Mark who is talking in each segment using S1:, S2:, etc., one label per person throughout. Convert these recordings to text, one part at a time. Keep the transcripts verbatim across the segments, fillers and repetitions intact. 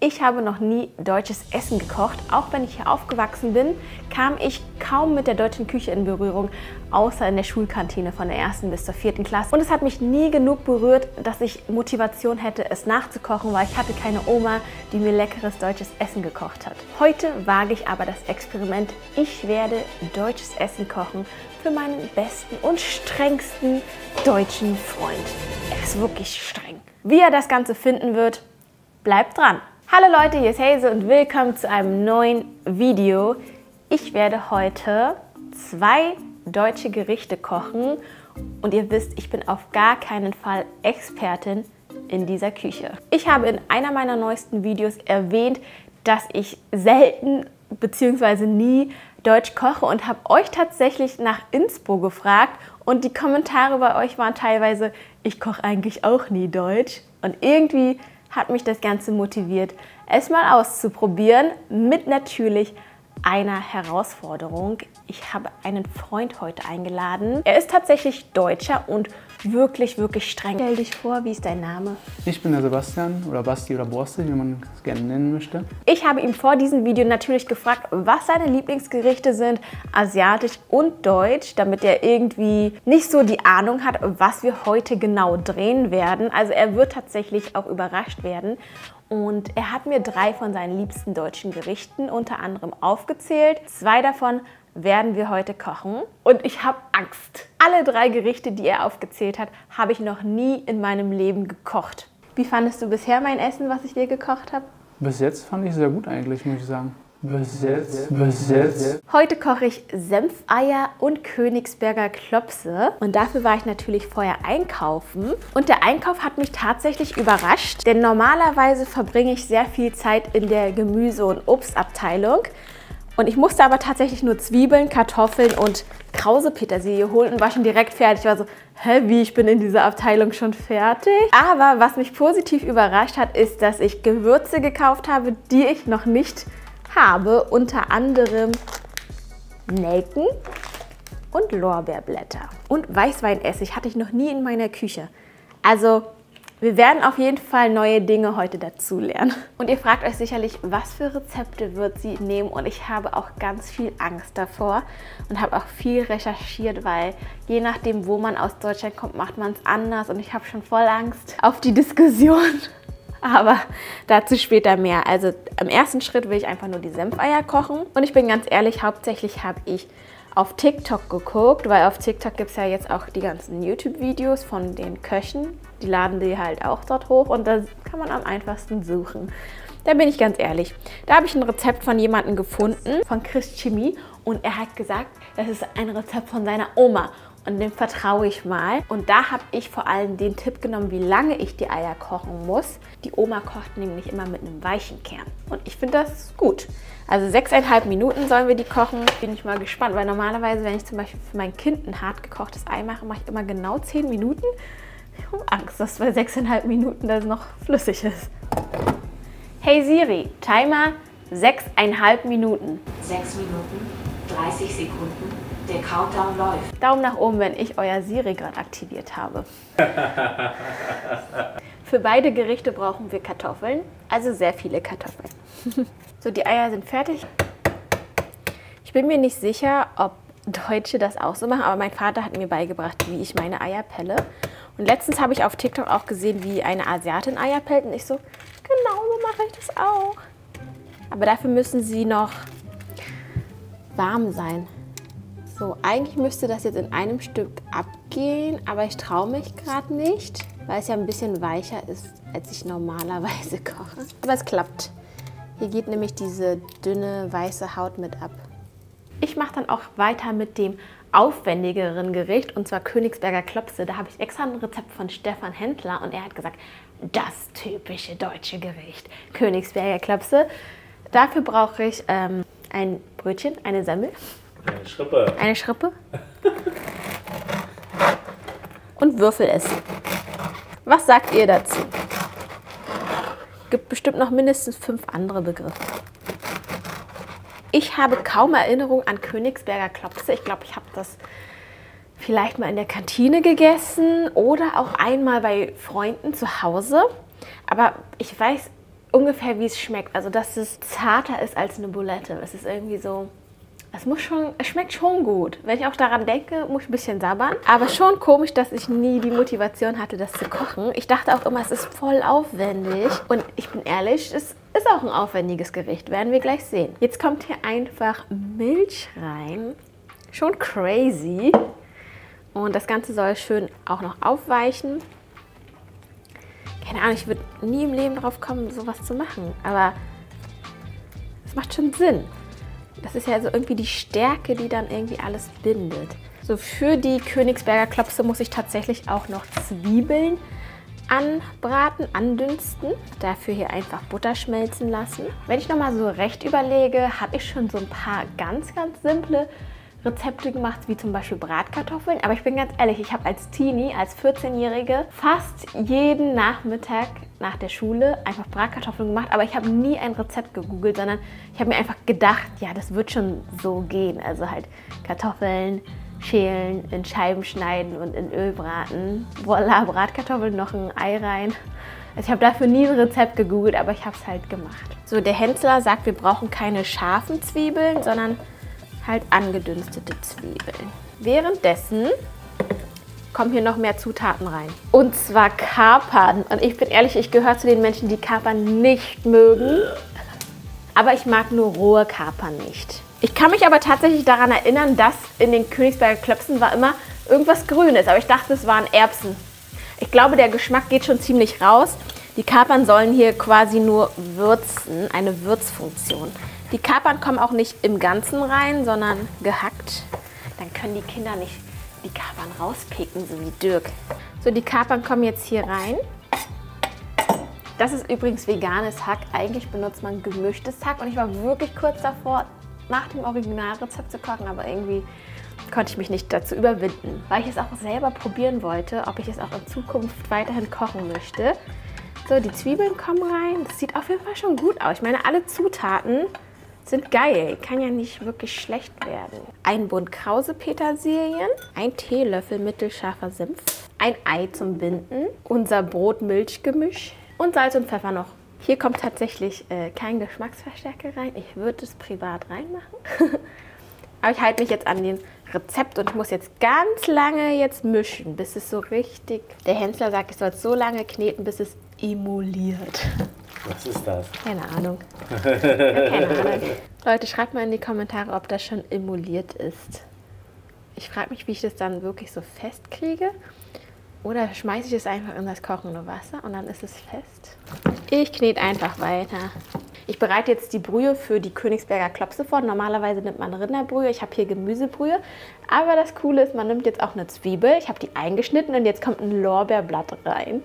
S1: Ich habe noch nie deutsches Essen gekocht. Auch wenn ich hier aufgewachsen bin, kam ich kaum mit der deutschen Küche in Berührung, außer in der Schulkantine von der ersten bis zur vierten Klasse. Und es hat mich nie genug berührt, dass ich Motivation hätte, es nachzukochen, weil ich hatte keine Oma, die mir leckeres deutsches Essen gekocht hat. Heute wage ich aber das Experiment. Ich werde deutsches Essen kochen für meinen besten und strengsten deutschen Freund. Er ist wirklich streng. Wie er das Ganze finden wird, bleibt dran. Hallo Leute, hier ist Hazel und willkommen zu einem neuen Video. Ich werde heute zwei deutsche Gerichte kochen und ihr wisst, ich bin auf gar keinen Fall Expertin in dieser Küche. Ich habe in einer meiner neuesten Videos erwähnt, dass ich selten bzw. nie Deutsch koche und habe euch tatsächlich nach Inspo gefragt und die Kommentare bei euch waren teilweise, ich koche eigentlich auch nie Deutsch, und irgendwie hat mich das Ganze motiviert, es mal auszuprobieren, mit natürlich einer Herausforderung. Ich habe einen Freund heute eingeladen. Er ist tatsächlich Deutscher und wirklich, wirklich streng. Stell dich vor, wie ist dein Name?
S2: Ich bin der Sebastian oder Basti oder Borsti, wie man es gerne nennen möchte.
S1: Ich habe ihn vor diesem Video natürlich gefragt, was seine Lieblingsgerichte sind, asiatisch und deutsch, damit er irgendwie nicht so die Ahnung hat, was wir heute genau drehen werden. Also er wird tatsächlich auch überrascht werden. Und er hat mir drei von seinen liebsten deutschen Gerichten unter anderem aufgezählt. Zwei davon werden wir heute kochen. Und ich habe Angst. Alle drei Gerichte, die er aufgezählt hat, habe ich noch nie in meinem Leben gekocht. Wie fandest du bisher mein Essen, was ich dir gekocht habe?
S2: Bis jetzt fand ich sehr gut eigentlich, muss ich sagen. Bis jetzt, bis jetzt.
S1: Heute koche ich Senfeier und Königsberger Klopse. Und dafür war ich natürlich vorher einkaufen. Und der Einkauf hat mich tatsächlich überrascht, denn normalerweise verbringe ich sehr viel Zeit in der Gemüse- und Obstabteilung. Und ich musste aber tatsächlich nur Zwiebeln, Kartoffeln und Krause-Petersilie holen und war schon direkt fertig. Ich war so, hä, wie, ich bin in dieser Abteilung schon fertig? Aber was mich positiv überrascht hat, ist, dass ich Gewürze gekauft habe, die ich noch nicht habe, unter anderem Nelken und Lorbeerblätter. Und Weißweinessig hatte ich noch nie in meiner Küche. Also wir werden auf jeden Fall neue Dinge heute dazu lernen. Und ihr fragt euch sicherlich, was für Rezepte wird sie nehmen? Und ich habe auch ganz viel Angst davor und habe auch viel recherchiert, weil je nachdem, wo man aus Deutschland kommt, macht man es anders. Und ich habe schon voll Angst auf die Diskussion. Aber dazu später mehr. Also im ersten Schritt will ich einfach nur die Senfeier kochen. Und ich bin ganz ehrlich, hauptsächlich habe ich auf TikTok geguckt, weil auf TikTok gibt es ja jetzt auch die ganzen YouTube-Videos von den Köchen. Die laden die halt auch dort hoch und da kann man am einfachsten suchen. Da bin ich ganz ehrlich. Da habe ich ein Rezept von jemandem gefunden, von Chris Chemie, und er hat gesagt, das ist ein Rezept von seiner Oma. Und dem vertraue ich mal. Und da habe ich vor allem den Tipp genommen, wie lange ich die Eier kochen muss. Die Oma kocht nämlich immer mit einem weichen Kern. Und ich finde das gut. Also sechseinhalb Minuten sollen wir die kochen. Bin ich mal gespannt, weil normalerweise, wenn ich zum Beispiel für mein Kind ein hart gekochtes Ei mache, mache ich immer genau zehn Minuten. Ich habe Angst, dass bei sechseinhalb Minuten das noch flüssig ist. Hey Siri, Timer sechseinhalb Minuten.
S3: sechs Minuten, dreißig Sekunden. Der Countdown läuft.
S1: Daumen nach oben, wenn ich euer Siri gerade aktiviert habe. Für beide Gerichte brauchen wir Kartoffeln, also sehr viele Kartoffeln. So, die Eier sind fertig. Ich bin mir nicht sicher, ob Deutsche das auch so machen, aber mein Vater hat mir beigebracht, wie ich meine Eier pelle. Und letztens habe ich auf TikTok auch gesehen, wie eine Asiatin Eier pellt. Und ich so, genau so mache ich das auch. Aber dafür müssen sie noch warm sein. So, eigentlich müsste das jetzt in einem Stück abgehen, aber ich traue mich gerade nicht, weil es ja ein bisschen weicher ist, als ich normalerweise koche. Aber es klappt. Hier geht nämlich diese dünne weiße Haut mit ab. Ich mache dann auch weiter mit dem aufwendigeren Gericht, und zwar Königsberger Klopse. Da habe ich extra ein Rezept von Stefan Händler und er hat gesagt, das typische deutsche Gericht, Königsberger Klopse. Dafür brauche ich ähm, ein Brötchen, eine Semmel.
S4: Eine Schrippe.
S1: Eine Schrippe. Und Würfelessen. Was sagt ihr dazu? Gibt bestimmt noch mindestens fünf andere Begriffe. Ich habe kaum Erinnerung an Königsberger Klopse. Ich glaube, ich habe das vielleicht mal in der Kantine gegessen oder auch einmal bei Freunden zu Hause. Aber ich weiß ungefähr, wie es schmeckt. Also, dass es zarter ist als eine Bulette. Es ist irgendwie so... Es muss schon, es schmeckt schon gut. Wenn ich auch daran denke, muss ich ein bisschen sabbern. Aber schon komisch, dass ich nie die Motivation hatte, das zu kochen. Ich dachte auch immer, es ist voll aufwendig. Und ich bin ehrlich, es ist auch ein aufwendiges Gericht. Werden wir gleich sehen. Jetzt kommt hier einfach Milch rein. Schon crazy. Und das Ganze soll schön auch noch aufweichen. Keine Ahnung, ich würde nie im Leben drauf kommen, sowas zu machen. Aber es macht schon Sinn. Das ist ja so irgendwie die Stärke, die dann irgendwie alles bindet. So, für die Königsberger Klopse muss ich tatsächlich auch noch Zwiebeln anbraten, andünsten. Dafür hier einfach Butter schmelzen lassen. Wenn ich nochmal so recht überlege, habe ich schon so ein paar ganz, ganz simple Rezepte gemacht, wie zum Beispiel Bratkartoffeln. Aber ich bin ganz ehrlich, ich habe als Teenie, als vierzehnjährige fast jeden Nachmittag nach der Schule einfach Bratkartoffeln gemacht. Aber ich habe nie ein Rezept gegoogelt, sondern ich habe mir einfach gedacht, ja, das wird schon so gehen. Also halt Kartoffeln schälen, in Scheiben schneiden und in Öl braten. Voila, Bratkartoffeln, noch ein Ei rein. Also ich habe dafür nie ein Rezept gegoogelt, aber ich habe es halt gemacht. So, der Hensler sagt, wir brauchen keine scharfen Zwiebeln, sondern halt angedünstete Zwiebeln. Währenddessen kommen hier noch mehr Zutaten rein. Und zwar Kapern. Und ich bin ehrlich, ich gehöre zu den Menschen, die Kapern nicht mögen. Aber ich mag nur rohe Kapern nicht. Ich kann mich aber tatsächlich daran erinnern, dass in den Königsberger Klopsen war immer irgendwas Grünes. Aber ich dachte, es waren Erbsen. Ich glaube, der Geschmack geht schon ziemlich raus. Die Kapern sollen hier quasi nur würzen, eine Würzfunktion. Die Kapern kommen auch nicht im Ganzen rein, sondern gehackt. Dann können die Kinder nicht die Kapern rauspicken, so wie Dirk. So, die Kapern kommen jetzt hier rein. Das ist übrigens veganes Hack. Eigentlich benutzt man gemischtes Hack. Und ich war wirklich kurz davor, nach dem Originalrezept zu kochen, aber irgendwie konnte ich mich nicht dazu überwinden, weil ich es auch selber probieren wollte, ob ich es auch in Zukunft weiterhin kochen möchte. So, die Zwiebeln kommen rein. Das sieht auf jeden Fall schon gut aus. Ich meine, alle Zutaten sind geil. Kann ja nicht wirklich schlecht werden. Ein Bund Krause-Petersilien, ein Teelöffel mittelscharfer Senf, ein Ei zum Binden, unser Brot-Milch-Gemisch und Salz und Pfeffer noch. Hier kommt tatsächlich äh, kein Geschmacksverstärker rein. Ich würde es privat reinmachen. Aber ich halte mich jetzt an den Rezept und ich muss jetzt ganz lange jetzt mischen, bis es so richtig... Der Hensler sagt, ich soll es so lange kneten, bis es emulliert.
S4: Was ist das?
S1: Keine Ahnung. Ja, keine Ahnung. Leute, schreibt mal in die Kommentare, ob das schon emuliert ist. Ich frage mich, wie ich das dann wirklich so festkriege. Oder schmeiße ich es einfach in das kochende Wasser und dann ist es fest. Ich knete einfach weiter. Ich bereite jetzt die Brühe für die Königsberger Klopse vor. Normalerweise nimmt man Rinderbrühe. Ich habe hier Gemüsebrühe. Aber das Coole ist, man nimmt jetzt auch eine Zwiebel. Ich habe die eingeschnitten und jetzt kommt ein Lorbeerblatt rein.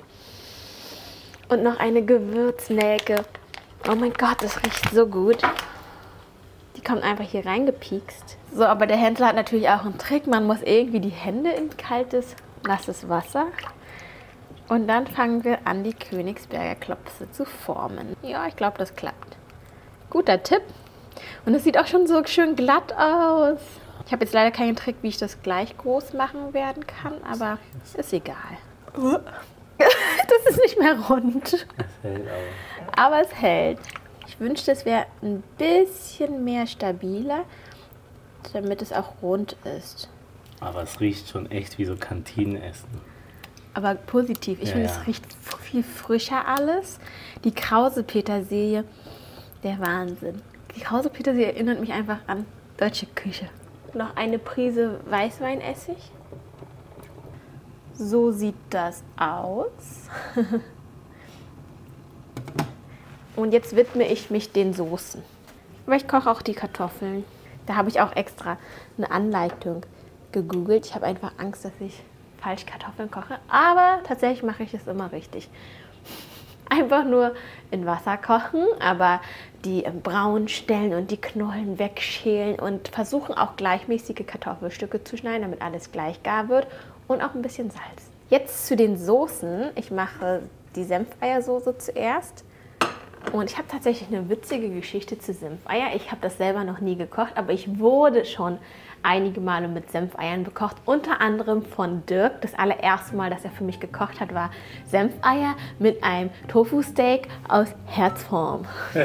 S1: Und noch eine Gewürznelke. Oh mein Gott, das riecht so gut. Die kommt einfach hier reingepiekst. So, aber der Händler hat natürlich auch einen Trick. Man muss irgendwie die Hände in kaltes, nasses Wasser. Und dann fangen wir an, die Königsberger Klopse zu formen. Ja, ich glaube, das klappt. Guter Tipp. Und es sieht auch schon so schön glatt aus. Ich habe jetzt leider keinen Trick, wie ich das gleich groß machen werden kann, aber ist egal. Das ist nicht mehr rund.
S4: Es hält aber.
S1: Aber es hält. Ich wünschte, es wäre ein bisschen mehr stabiler, damit es auch rund ist.
S4: Aber es riecht schon echt wie so Kantinenessen.
S1: Aber positiv. Ich
S4: Ja,
S1: finde,
S4: ja.
S1: es riecht viel frischer alles. Die Krause-Petersilie, der Wahnsinn. Die Krause-Petersilie erinnert mich einfach an deutsche Küche. Noch eine Prise Weißweinessig. So sieht das aus. Und jetzt widme ich mich den Soßen. Aber ich koche auch die Kartoffeln. Da habe ich auch extra eine Anleitung gegoogelt. Ich habe einfach Angst, dass ich falsch Kartoffeln koche. Aber tatsächlich mache ich es immer richtig. Einfach nur in Wasser kochen, aber die braunen Stellen und die Knollen wegschälen und versuchen auch gleichmäßige Kartoffelstücke zu schneiden, damit alles gleich gar wird. Und auch ein bisschen Salz. Jetzt zu den Soßen. Ich mache die Senfeiersoße zuerst. Und ich habe tatsächlich eine witzige Geschichte zu Senfeier. Ich habe das selber noch nie gekocht, aber ich wurde schon einige Male mit Senfeiern bekocht. Unter anderem von Dirk. Das allererste Mal, dass er für mich gekocht hat, war Senfeier mit einem Tofu-Steak aus Herzform.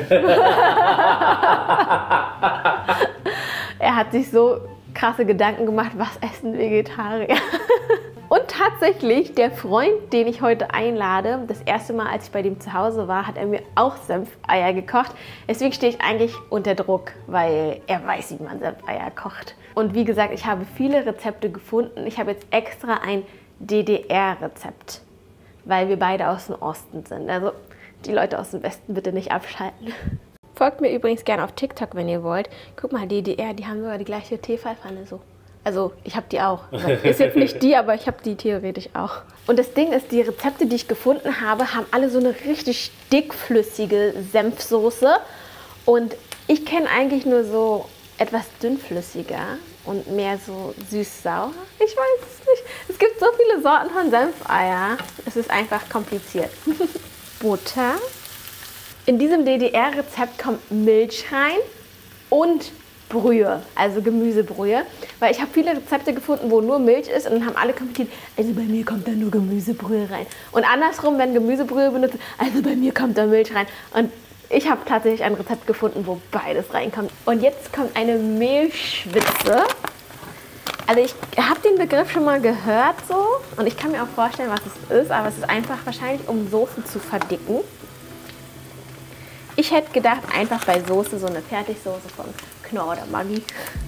S1: Er hat sich so krasse Gedanken gemacht, was essen Vegetarier? Und tatsächlich, der Freund, den ich heute einlade, das erste Mal, als ich bei dem zu Hause war, hat er mir auch Senfeier gekocht. Deswegen stehe ich eigentlich unter Druck, weil er weiß, wie man Senfeier kocht. Und wie gesagt, ich habe viele Rezepte gefunden. Ich habe jetzt extra ein D D R-Rezept, weil wir beide aus dem Osten sind. Also die Leute aus dem Westen bitte nicht abschalten. Folgt mir übrigens gerne auf TikTok, wenn ihr wollt. Guck mal, D D R, die haben sogar die gleiche Tefalpfanne so. Also ich habe die auch. Ist jetzt nicht die, aber ich habe die theoretisch auch. Und das Ding ist, die Rezepte, die ich gefunden habe, haben alle so eine richtig dickflüssige Senfsoße. Und ich kenne eigentlich nur so etwas dünnflüssiger und mehr so süß-sauer. Ich weiß es nicht. Es gibt so viele Sorten von Senfeier. Es ist einfach kompliziert. Butter. In diesem D D R-Rezept kommt Milch rein und Brühe, also Gemüsebrühe, weil ich habe viele Rezepte gefunden, wo nur Milch ist und dann haben alle kommentiert, also bei mir kommt da nur Gemüsebrühe rein. Und andersrum, wenn Gemüsebrühe benutzt, also bei mir kommt da Milch rein. Und ich habe tatsächlich ein Rezept gefunden, wo beides reinkommt. Und jetzt kommt eine Mehlschwitze. Also ich habe den Begriff schon mal gehört so und ich kann mir auch vorstellen, was es ist, aber es ist einfach wahrscheinlich, um Soßen zu verdicken. Ich hätte gedacht, einfach bei Soße so eine Fertigsoße von Knorr oder Maggi.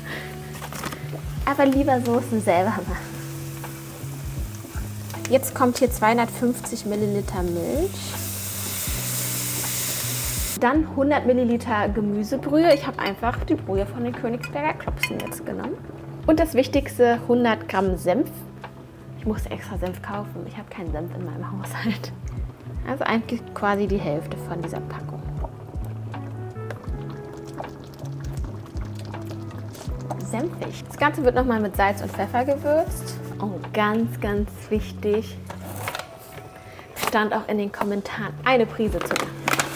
S1: Aber lieber Soßen selber machen. Jetzt kommt hier zweihundertfünfzig Milliliter Milch. Dann hundert Milliliter Gemüsebrühe. Ich habe einfach die Brühe von den Königsberger Klopsen jetzt genommen. Und das Wichtigste, hundert Gramm Senf. Ich musste extra Senf kaufen. Ich habe keinen Senf in meinem Haushalt. Also eigentlich quasi die Hälfte von dieser Packung. Senfig. Das Ganze wird nochmal mit Salz und Pfeffer gewürzt. Und ganz, ganz wichtig, stand auch in den Kommentaren, eine Prise Zucker.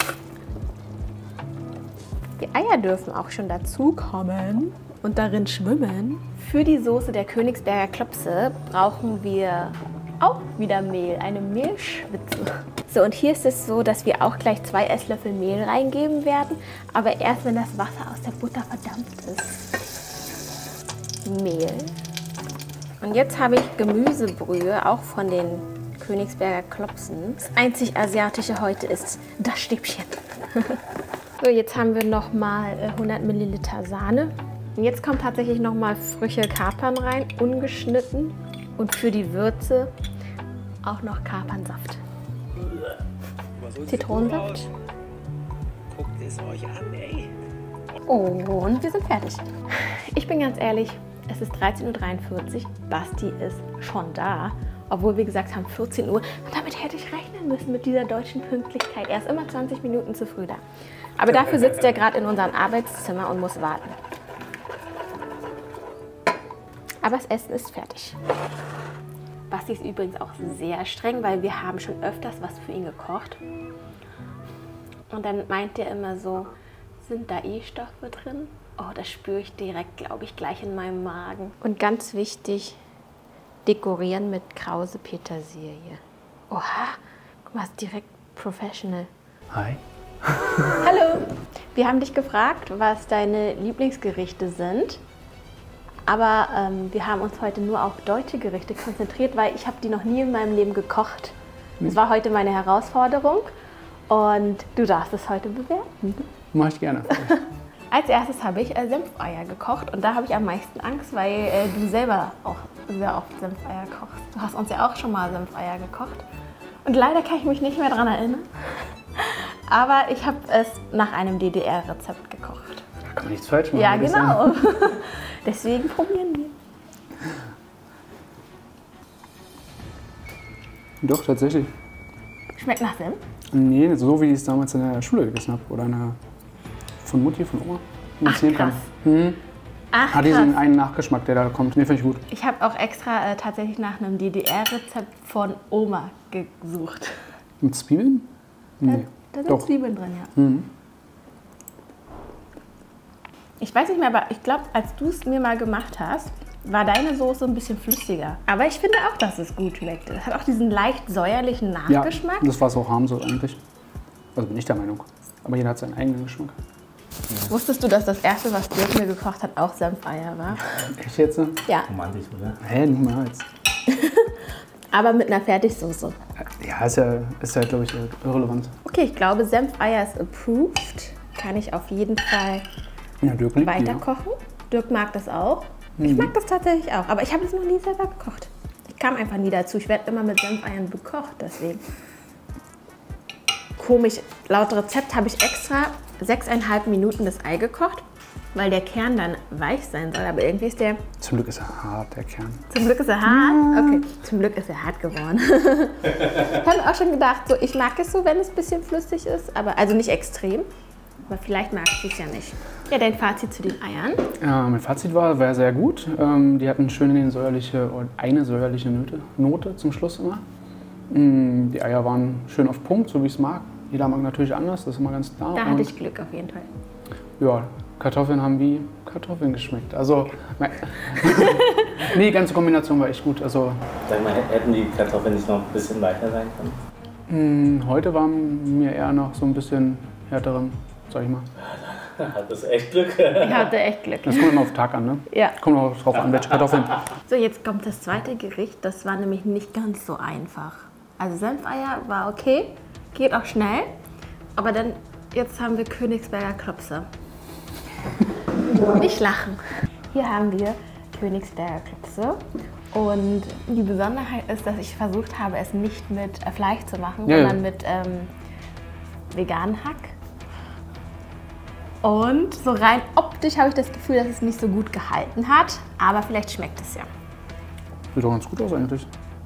S1: Die Eier dürfen auch schon dazu kommen und darin schwimmen. Für die Soße der Königsberger Klopse brauchen wir auch wieder Mehl, eine Mehlschwitze. So, und hier ist es so, dass wir auch gleich zwei Esslöffel Mehl reingeben werden, aber erst, wenn das Wasser aus der Butter verdampft ist. Mehl. Und jetzt habe ich Gemüsebrühe, auch von den Königsberger Klopsen. Das einzig Asiatische heute ist das Stäbchen. So, jetzt haben wir nochmal hundert Milliliter Sahne. Und jetzt kommt tatsächlich nochmal frische Kapern rein, ungeschnitten. Und für die Würze auch noch Kapernsaft. Zitronensaft.
S5: Guckt es euch an, ey.
S1: Oh, und wir sind fertig. Ich bin ganz ehrlich, es ist dreizehn Uhr dreiundvierzig, Basti ist schon da, obwohl wir gesagt haben vierzehn Uhr. Und damit hätte ich rechnen müssen mit dieser deutschen Pünktlichkeit. Er ist immer zwanzig Minuten zu früh da. Aber dafür sitzt er gerade in unserem Arbeitszimmer und muss warten. Aber das Essen ist fertig. Basti ist übrigens auch sehr streng, weil wir haben schon öfters was für ihn gekocht. Und dann meint er immer so, sind da E-Stoffe drin? Oh, das spüre ich direkt, glaube ich, gleich in meinem Magen. Und ganz wichtig, dekorieren mit Krause Petersilie. Oha, guck mal, ist direkt professional.
S2: Hi.
S1: Hallo. Wir haben dich gefragt, was deine Lieblingsgerichte sind. Aber ähm, wir haben uns heute nur auf deutsche Gerichte konzentriert, weil ich habe die noch nie in meinem Leben gekocht. Das war heute meine Herausforderung und du darfst es heute bewerten.
S2: Mach ich gerne.
S1: Als erstes habe ich äh, Senfeier gekocht und da habe ich am meisten Angst, weil äh, du selber auch sehr oft Senfeier kochst. Du hast uns ja auch schon mal Senfeier gekocht und leider kann ich mich nicht mehr daran erinnern. Aber ich habe es nach einem D D R-Rezept gekocht.
S2: Da kann man nichts falsch machen.
S1: Ja, genau. Deswegen probieren wir.
S2: Doch, tatsächlich.
S1: Schmeckt nach Senf?
S2: Nee, so wie ich es damals in der Schule gegessen habe. Oder eine von Mutti, von Oma.
S1: Ach, krass.
S2: Mhm.
S1: Ach,
S2: Hat diesen einen Nachgeschmack, der da kommt. Nee, finde ich gut.
S1: Ich habe auch extra äh, tatsächlich nach einem D D R-Rezept von Oma gesucht.
S2: Mit Zwiebeln? Nee.
S1: Da sind
S2: Doch.
S1: Zwiebeln drin, ja.
S2: Mhm.
S1: Ich weiß nicht mehr, aber ich glaube, als du es mir mal gemacht hast, war deine Soße ein bisschen flüssiger. Aber ich finde auch, dass es gut schmeckt. Es hat auch diesen leicht säuerlichen
S2: Ja,
S1: Nachgeschmack.
S2: das war es auch haben soll eigentlich. Also bin ich der Meinung. Aber jeder hat seinen eigenen Geschmack.
S1: Wusstest du, dass das erste, was Dirk mir gekocht hat, auch Senfeier war?
S2: Echt jetzt?
S1: Ja,
S4: Romantisch, oder?
S2: Hä, niemals.
S1: aber mit einer Fertigsoße.
S2: Ja, ist ja, ist ja glaube ich, irrelevant.
S1: Okay, ich glaube, Senfeier ist approved. Kann ich auf jeden Fall
S2: Ja, Dirk liebt die,
S1: weiter kochen. Dirk mag das auch. Ich mag das tatsächlich auch, aber ich habe es noch nie selber gekocht. Ich kam einfach nie dazu. Ich werde immer mit Senfeiern bekocht, deswegen. Komisch, laut Rezept habe ich extra sechseinhalb Minuten das Ei gekocht, weil der Kern dann weich sein soll. Aber irgendwie ist der,
S2: Zum Glück ist er hart, der Kern.
S1: zum Glück ist er hart. Okay, zum Glück ist er hart geworden. Ich habe mir auch schon gedacht, so, ich mag es so, wenn es ein bisschen flüssig ist, aber also nicht extrem. Aber vielleicht magst du es ja nicht. Ja, dein Fazit zu den Eiern?
S2: Ja, mein Fazit war, war sehr gut. Ähm, die hatten schön eine säuerliche, eine säuerliche Note, Note zum Schluss immer. Mm, die Eier waren schön auf Punkt, so wie ich es mag. Jeder mag natürlich anders, das ist immer ganz klar.
S1: Da
S2: Und
S1: hatte ich Glück auf jeden Fall.
S2: ja, Kartoffeln haben wie Kartoffeln geschmeckt. Also, nee, die ganze Kombination war echt gut. Also,
S4: Sag mal, hätten die Kartoffeln nicht noch ein bisschen weicher sein können?
S2: mh, heute waren mir eher noch so ein bisschen härteren, sag ich mal.
S4: Hat das echt Glück?
S1: Ich hatte echt Glück.
S2: Das kommt immer auf den Tag an, ne?
S1: Ja.
S2: Kommt auch drauf an, welche Kartoffeln.
S1: So, jetzt kommt das zweite Gericht. Das war nämlich nicht ganz so einfach. Also Senfeier war okay, geht auch schnell. Aber dann, jetzt haben wir Königsberger Klopse. Nicht lachen. Hier haben wir Königsberger Klopse. Und die Besonderheit ist, dass ich versucht habe, es nicht mit äh, Fleisch zu machen,
S2: Ja,
S1: sondern
S2: ja.
S1: mit ähm, veganen Hack. Und so rein optisch habe ich das Gefühl, dass es nicht so gut gehalten hat. Aber vielleicht schmeckt es ja.
S2: Sieht doch ganz gut aus eigentlich.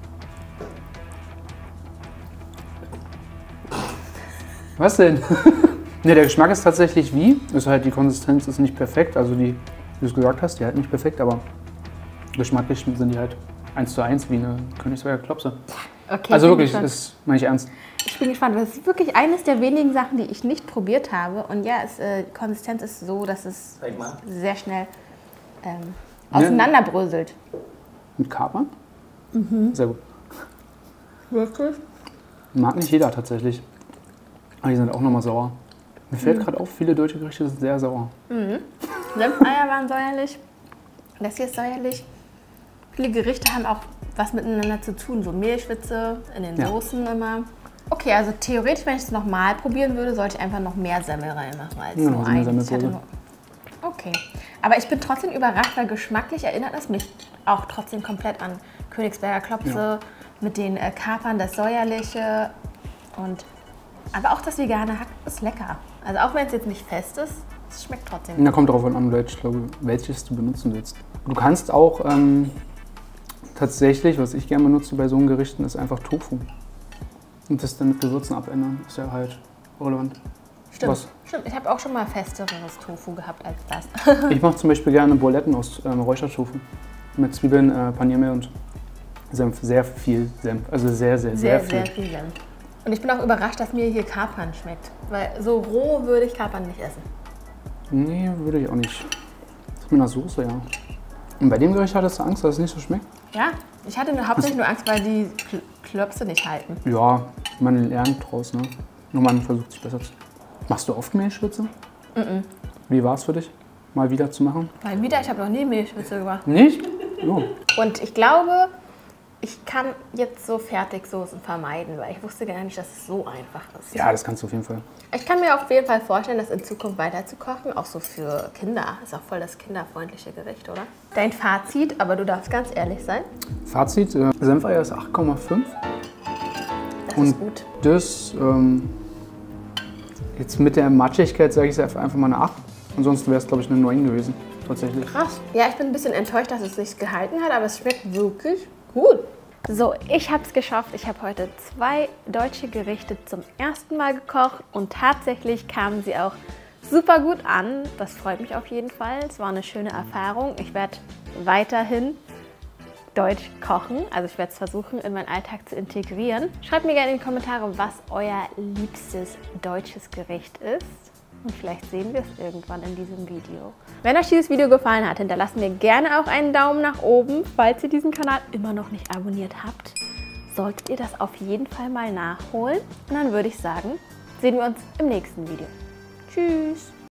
S2: Was denn? Ne, der Geschmack ist tatsächlich wie. Ist halt, die Konsistenz ist nicht perfekt. Also die, wie du es gesagt hast, die halt nicht perfekt, aber geschmacklich sind die halt eins zu eins wie eine Königsberger Klopse.
S1: Okay,
S2: Also
S1: bin
S2: wirklich,
S1: gespannt.
S2: das meine ich ernst.
S1: Ich bin gespannt. Das ist wirklich eines der wenigen Sachen, die ich nicht probiert habe. Und ja, es, äh, die Konsistenz ist so, dass es
S4: Zeig mal.
S1: sehr schnell ähm, auseinanderbröselt.
S2: Mit Kapern? Mhm. Sehr gut.
S1: Wirklich?
S2: Mag nicht jeder tatsächlich. Aber die sind auch nochmal sauer. Mir fällt gerade auf, viele deutsche Gerichte sind sehr sauer.
S1: Senfeier waren säuerlich. Das hier ist säuerlich. Viele Gerichte haben auch was miteinander zu tun. So Mehlschwitze in den
S2: Ja.
S1: Soßen immer. Okay, also theoretisch, wenn ich es nochmal probieren würde, sollte ich einfach noch mehr Semmel reinmachen als
S2: Ja,
S1: nur
S2: so eine
S1: ein. Ich hatte
S2: Semmelsoße.
S1: nur Okay. Aber ich bin trotzdem überrascht, weil geschmacklich erinnert es mich auch trotzdem komplett an Königsberger Klopse
S2: Ja.
S1: mit den äh, Kapern, das säuerliche und aber auch das vegane Hack ist lecker. Also auch wenn es jetzt nicht fest ist, es schmeckt trotzdem.
S2: Da kommt darauf an, welches, welches du benutzen willst. Du kannst auch ähm, tatsächlich, was ich gerne benutze bei so einem Gerichten, ist einfach Tofu. Und das dann mit Gewürzen abändern, ist ja halt relevant.
S1: Stimmt,
S2: Was?
S1: stimmt. Ich habe auch schon mal festeres Tofu gehabt als das.
S2: Ich mache zum Beispiel gerne Buletten aus ähm, Räuchertofu. Mit Zwiebeln, äh, Paniermehl und Senf. Sehr viel Senf. Also sehr, sehr, sehr,
S1: Sehr,
S2: viel.
S1: sehr viel Senf. Und ich bin auch überrascht, dass mir hier Kapern schmeckt. Weil so roh würde ich Kapern nicht essen.
S2: Nee, würde ich auch nicht. Das ist mit einer Soße, ja. Und bei dem Gericht hattest du Angst, dass es nicht so schmeckt?
S1: Ja, ich hatte nur, hauptsächlich nur Angst, weil die Kl Klöpse nicht halten.
S2: Ja, man lernt draus, ne? Nur man versucht sich besser zu. Machst du oft Mehlschwitze? Mhm. Wie war es für dich, mal wieder zu machen?
S1: Weil wieder, ich habe noch nie Mehlschwitze gemacht.
S2: Nicht? Oh.
S1: Und ich glaube, ich kann jetzt so Fertigsoßen vermeiden, weil ich wusste gar nicht, dass es so einfach ist.
S2: Ja, das kannst du auf jeden Fall.
S1: Ich kann mir auf jeden Fall vorstellen, das in Zukunft weiter zu kochen, auch so für Kinder. Ist auch voll das kinderfreundliche Gericht, oder? Dein Fazit, aber du darfst ganz ehrlich sein.
S2: Fazit, äh, Senfeier ist acht Komma fünf.
S1: Das
S2: Und
S1: ist gut.
S2: das, ähm, jetzt mit der Matschigkeit sage ich es einfach mal eine acht. Ansonsten wäre es, glaube ich, eine neun gewesen, tatsächlich.
S1: Krass. Ja, ich bin ein bisschen enttäuscht, dass es sich gehalten hat, aber es schmeckt wirklich gut. So, ich habe es geschafft. Ich habe heute zwei deutsche Gerichte zum ersten Mal gekocht und tatsächlich kamen sie auch super gut an. Das freut mich auf jeden Fall. Es war eine schöne Erfahrung. Ich werde weiterhin Deutsch kochen. Also ich werde es versuchen, in meinen Alltag zu integrieren. Schreibt mir gerne in die Kommentare, was euer liebstes deutsches Gericht ist. Und vielleicht sehen wir es irgendwann in diesem Video. Wenn euch dieses Video gefallen hat, hinterlasst mir gerne auch einen Daumen nach oben. Falls ihr diesen Kanal immer noch nicht abonniert habt, solltet ihr das auf jeden Fall mal nachholen. Und dann würde ich sagen, sehen wir uns im nächsten Video. Tschüss!